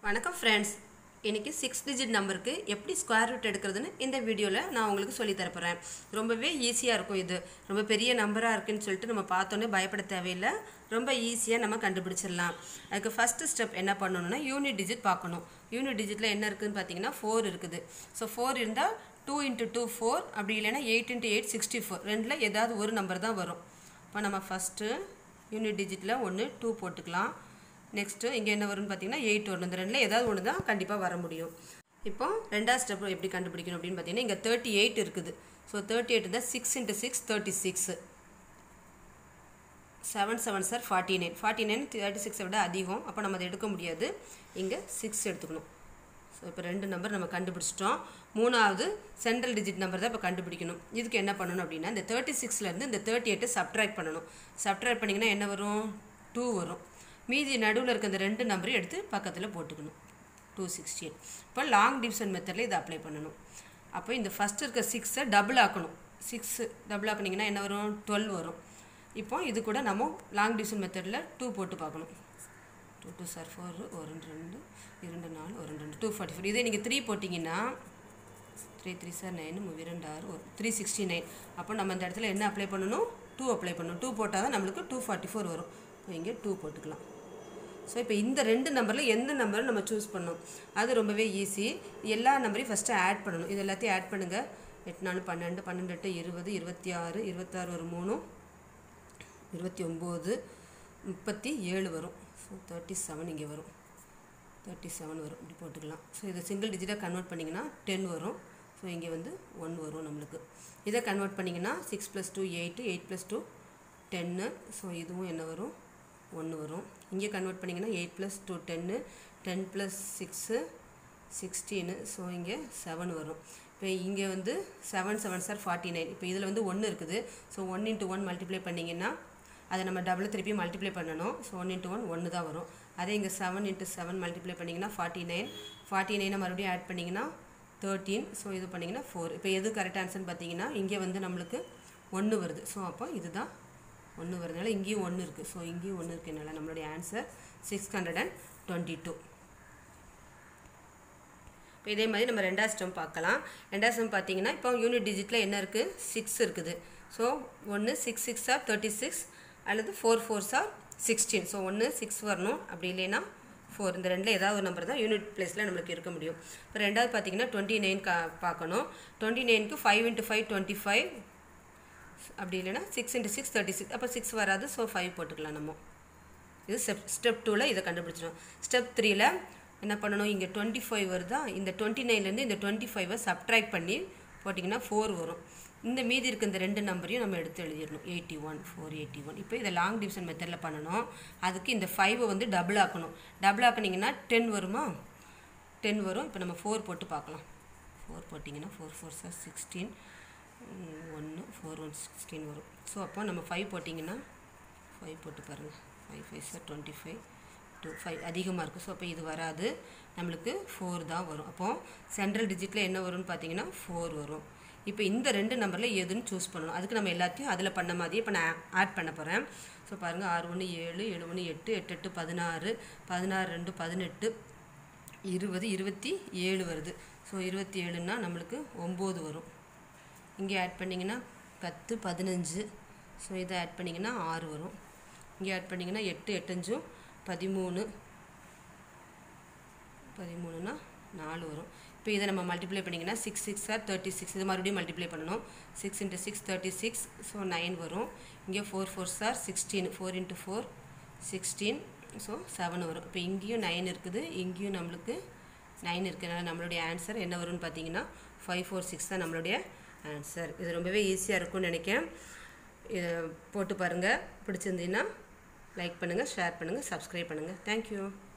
வணக்கம் ஃப்ரெண்ட்ஸ், இன்றைக்கி 6 டிஜிட் நம்பருக்கு எப்படி ஸ்கொயர் ரூட் எடுக்கிறதுன்னு இந்த வீடியோவில் நான் உங்களுக்கு சொல்லித் தரப்போகிறேன். ரொம்பவே ஈஸியாக இருக்கும். இது ரொம்ப பெரிய நம்பராக இருக்குதுன்னு சொல்லிட்டு நம்ம பார்த்தோன்னே பயப்பட தேவையில்லை. ரொம்ப ஈஸியாக நம்ம கண்டுபிடிச்சிடலாம். அதுக்கு ஃபஸ்ட்டு ஸ்டெப் என்ன பண்ணணும்னா யூனிட் டிஜிட் பார்க்கணும். யூனிட் டிஜிட்டில் என்ன இருக்குதுன்னு பார்த்தீங்கன்னா 4 இருக்குது. ஸோ 4 இருந்தால் 2 × 2 4, அப்படி இல்லைன்னா 8 × 8 64. ரெண்டில் ஏதாவது ஒரு நம்பர் தான் வரும். இப்போ நம்ம ஃபஸ்ட்டு யூனிட் டிஜிட்டில் 1 2 போட்டுக்கலாம். நெக்ஸ்ட்டு இங்கே என்ன வரும்னு பார்த்தீங்கன்னா 8 வரும். இந்த ரெண்டில் ஏதாவது ஒன்று தான் கண்டிப்பாக வர முடியும். இப்போ ரெண்டாவது ஸ்டெப் எப்படி கண்டுபிடிக்கணும் அப்படின்னு பார்த்தீங்கன்னா இங்கே 38 இருக்குது. ஸோ 38 இருந்தால் 6 × 6 36. 7 7 சார் 49. 49 36 விட அதிகம். அப்போ நம்ம அதை எடுக்க முடியாது. இங்கே 6 எடுத்துக்கணும். ஸோ இப்போ 2 நம்பர் நம்ம கண்டுபிடிச்சிட்டோம். மூணாவது சென்ட்ரல் டிஜிட் நம்பர் தான் இப்போ கண்டுபிடிக்கணும். இதுக்கு என்ன பண்ணணும் அப்படின்னா இந்த 36லேருந்து இந்த 38 சப்ட்ராக்ட் பண்ணணும். சப்ட்ராக்ட் பண்ணிங்கன்னா என்ன வரும்? 2 வரும். மீதி நடுவில் இருக்க இந்த 2 நம்பரையும் எடுத்து பக்கத்தில் போட்டுக்கணும். 216. இப்போ லாங் டிவிஷன் மெத்தடில் இதை அப்ளை பண்ணணும். அப்போ இந்த ஃபஸ்ட்டு இருக்க 6 டபுள் ஆக்கணும். 6 டபுள் ஆக்குனிங்கன்னா என்ன வரும்? 12 வரும். இப்போ இது கூட நம்ம லாங் டிவிஷன் மெத்தடில் 2 போட்டு பார்க்கணும். 2 2 சார் 4, 1 2 2 4 1 2 244. இதே நீங்கள் 3 போட்டிங்கன்னா 3 3 சார் 9 2 6 369. அப்போ நம்ம இந்த இடத்துல என்ன அப்ளை பண்ணணும்? 2 அப்ளை பண்ணணும். 2 போட்டால் தான் நம்மளுக்கு 244 வரும். இப்போ இங்கே 2 போட்டுக்கலாம். ஸோ இப்போ இந்த 2 நம்பரில் எந்த நம்பரும் நம்ம சூஸ் பண்ணணும். அது ரொம்பவே ஈஸி. எல்லா நம்பரையும் ஃபஸ்ட்டு ஆட் பண்ணணும். இது எல்லாத்தையும் ஆட் பண்ணுங்கள். 8 4 12 12 8 20 26 26 ஒரு 3 29 37 வரும். ஸோ 37 இங்கே வரும். 37 வரும். இப்படி போட்டுக்கலாம். ஸோ இதை சிங்கிள் டிஜிட்டாக கன்வெர்ட் பண்ணிங்கன்னா 10 வரும். ஸோ இங்கே வந்து 1 வரும் நம்மளுக்கு. இதை கன்வெர்ட் பண்ணிங்கன்னா 6 + 2 8 8 + 2 10. ஸோ இதுவும் என்ன வரும்? 1 வரும். இங்கே கன்வெர்ட் பண்ணிங்கன்னா 8 + 2 10 10 + 6 16. ஸோ இங்கே 7 வரும். இப்போ இங்கே வந்து 7 7 சார் 49. இப்போ இதில் வந்து 1 இருக்குது. ஸோ 1 × 1 மல்டிப்ளை பண்ணிங்கன்னா அதை நம்ம டபுள் திருப்பி மல்டிப்ளை பண்ணணும். ஸோ 1 × 1 1 தான் வரும். அதே இங்கே 7 × 7 மல்டிப்ளை பண்ணிங்கன்னா 49. 49 மறுபடியும் ஆட் பண்ணிங்கன்னா 13. ஸோ இது பண்ணிங்கன்னா 4. இப்போ எது கரெக்ட் ஆன்சர்னு பார்த்தீங்கன்னா இங்கே வந்து நம்மளுக்கு 1 வருது. ஸோ அப்போ இதுதான் 1 வரதுனால இங்கேயும் 1 இருக்குது. ஸோ இங்கேயும் 1 இருக்குனால நம்மளுடைய ஆன்சர் 622. இப்போ இதே மாதிரி நம்ம ரெண்டாவது ஸ்டெம் பார்க்கலாம். ரெண்டாவது ஸ்டெம் பார்த்தீங்கன்னா இப்போ யூனிட் டிஜிட்டில் என்ன இருக்குது? 6 இருக்குது. ஸோ 1 6 6 ஆர் 36 அல்லது 4 4 ஆர் 16. ஸோ 1 6 வரணும். அப்படி இல்லைன்னா 4. இந்த ரெண்டில் ஏதாவது ஒரு நம்பர் தான் யூனிட் பிளேஸில் நம்மளுக்கு இருக்க முடியும். இப்போ ரெண்டாவது பார்த்தீங்கன்னா 29 பார்க்கணும். 29க்கு 5 × 5 25. அப்படி இல்லைன்னா 6 × 6 36. அப்போ 6 வராது. ஸோ 5 போட்டுக்கலாம் நம்ம. இது ஸ்டெப் 2ல் இதை கண்டுபிடிச்சிடும். ஸ்டெப் 3ல் என்ன பண்ணணும்? இங்கே 25 வருதா? இந்த 29லேருந்து இந்த 25 சப்ட்ராக்ட் பண்ணி போட்டிங்கன்னா 4 வரும். இந்த மீதி இருக்க இந்த 2 நம்பரையும் நம்ம எடுத்து எழுதிடணும். 81 481. இப்போ இதை லாங் டிவிஷன் மெத்தடில் பண்ணணும். அதுக்கு இந்த 5 வந்து டபுள் ஆக்கணும். டபுள் ஆக்குனிங்கன்னா 10 வருமா? 10 வரும். இப்போ நம்ம 4 போட்டு பார்க்கலாம். 4 போட்டிங்கன்னா 4 4 சார் 16 1 4 1 16 வரும். ஸோ அப்போ நம்ம 5 போட்டிங்கன்னா 5 போட்டு பாருங்கள். 5 5 சார் 25 2 5 அதிகமாக இருக்குது. ஸோ அப்போ இது வராது. நம்மளுக்கு 4 தான் வரும். அப்போது சென்ட்ரல் டிஜிட்டில் என்ன வரும்னு பார்த்தீங்கன்னா 4 வரும். இப்போ இந்த 2 நம்பரில் எதுன்னு சூஸ் பண்ணணும். அதுக்கு நம்ம எல்லாத்தையும் அதில் பண்ண மாதிரியே இப்போ நான் ஆட் பண்ண போகிறேன். ஸோ பாருங்கள் 6 1 7 7 1 8 8 8 16 16 2 18 20 27 வருது. ஸோ 27ன்னா நம்மளுக்கு 9 வரும். இங்கே ஆட் பண்ணிங்கன்னா 10 15. ஸோ இதை ஆட் பண்ணிங்கன்னா 6 வரும். இங்கே ஆட் பண்ணிங்கன்னா 8 8 5 13னா 4 வரும். இப்போ இதை நம்ம மல்டிப்ளை பண்ணிங்கன்னா 6 6 ஆர் 36. இது மறுபடியும் மல்டிப்ளை பண்ணணும். 6 × 6 36. ஸோ 9 வரும். இங்கே 4 4 சார் 16. 4 × 4 16. ஸோ 7 வரும். இப்போ இங்கேயும் 9 இருக்குது. இங்கேயும் நம்மளுக்கு 9 இருக்கிறதுனால நம்மளுடைய ஆன்சர் என்ன வரும்னு பார்த்தீங்கன்னா 546 தான் நம்மளுடைய ஆன்சர். இது ரொம்பவே ஈஸியாக இருக்கும்னு நினைக்கிறேன். இதை போட்டு பாருங்கள். பிடிச்சிருந்தீங்கன்னா லைக் பண்ணுங்கள், ஷேர் பண்ணுங்கள், சப்ஸ்கிரைப் பண்ணுங்கள். தேங்க்யூ.